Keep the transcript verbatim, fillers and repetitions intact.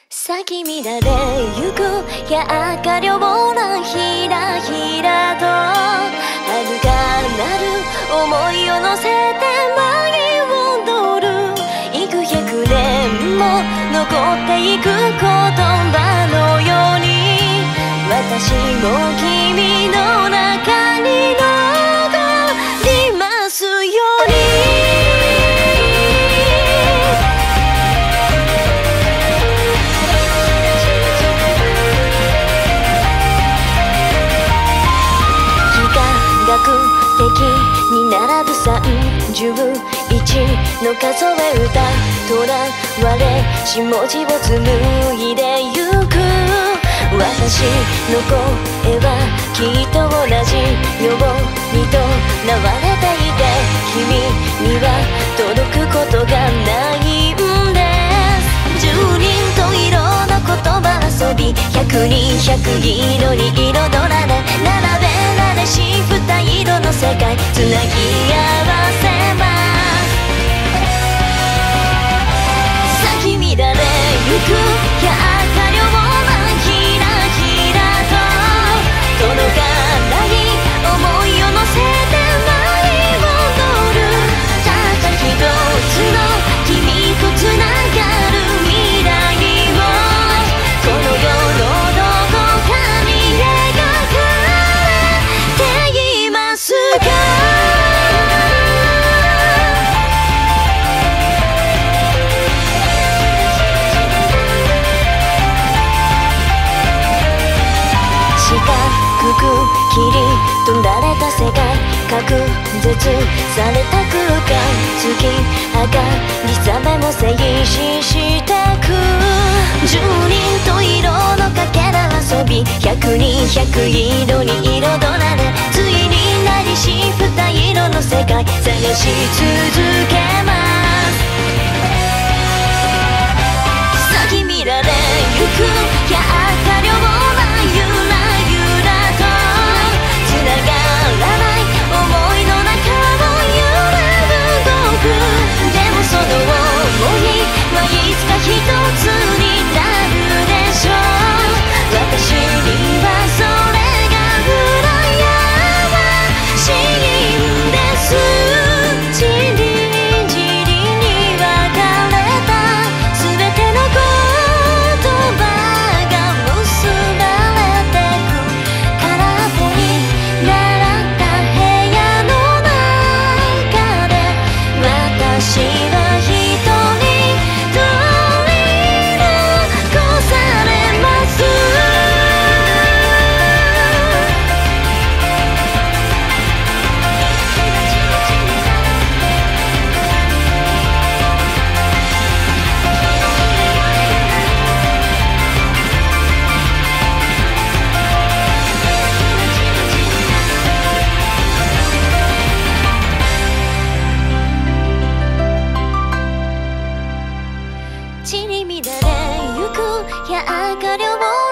咲き乱れゆくや明かりをらひらひらと遥かなる想いを乗せて舞い踊る幾百年も残っていく言葉のように私も君の中に残りますように的に並ぶさんじゅういちの数え歌とらわれし文字を紡いでゆく私の声はきっと同じようにとなわれていて君には届くことがないんです十人十色の言葉遊び百人百色に彩られ並べられし二色の世界つなぎ合わせます咲き乱れゆくや明かりをひらひらと届かない想いを乗せて舞い踊るたった一つの君とつながる未来をこの世のどこかに描かれていますか四角く切り取られた世界隔絶された空間月明かりさめも静止してく十人十色のかけら遊び百人百色に彩られついになりし二色の世界探し続けます咲き乱れゆくや明かりをゆらゆらとつながらない想いの中を揺れ動くでもその想いはいつか一つになるでしょう私にはそれが羨ましいんですじりじりに分かれた全ての言葉が結ばれてく空っぽになった部屋の中で私は一人取り残されます散り乱れゆくや明かりを